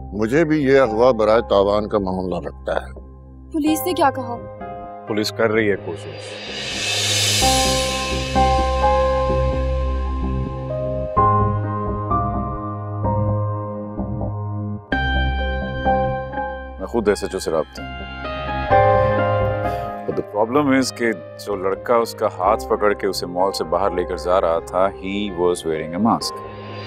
मुझे भी ये अगवा बराए तावान का मामला लगता है। पुलिस ने क्या कहा? पुलिस कर रही है कोशिश। मैं खुद SHO से राब्ता हूं। But the problem is कि जो लड़का उसका हाथ पकड़ के उसे मॉल से बाहर लेकर जा रहा था, he was wearing a mask.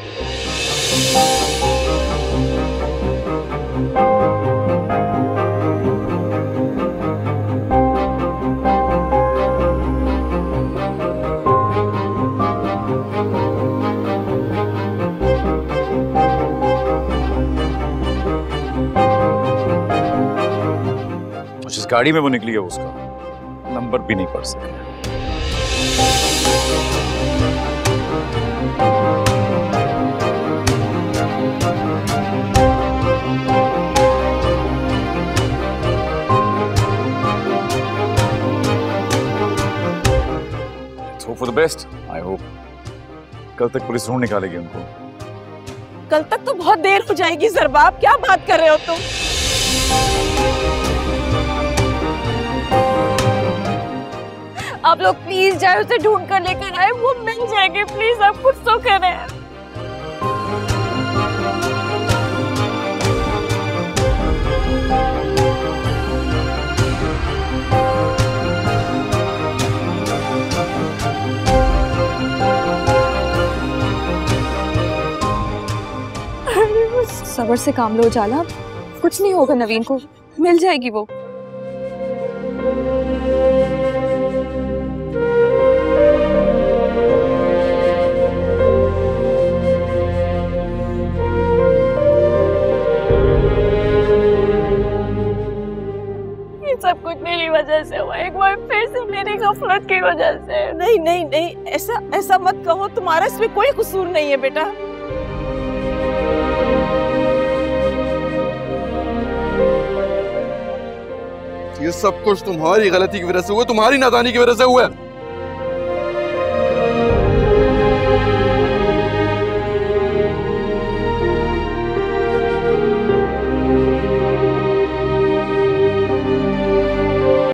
जिस गाड़ी में वो निकली है उसका नंबर भी नहीं पढ़ सके। Let's hope for the best. I hope कल तक पुलिस ढूंढ निकालेगी उनको। कल तक तो बहुत देर हो जाएगी ज़रबाब, क्या बात कर रहे हो तुम? आप लोग प्लीज जाए उसे ढूंढ कर लेकर आए, वो मिल जाएगी। प्लीज आप कुछ तो करें। सब्र से काम लो जाला, कुछ नहीं होगा नवीन को, मिल जाएगी वो। सब कुछ मेरी वजह से हुआ, एक बार फिर से मेरी गफलत की वजह से। नहीं नहीं नहीं, ऐसा मत कहो, तुम्हारा इसमें कोई कसूर नहीं है बेटा। ये सब कुछ तुम्हारी गलती की वजह से हुआ, तुम्हारी नादानी की वजह से हुआ।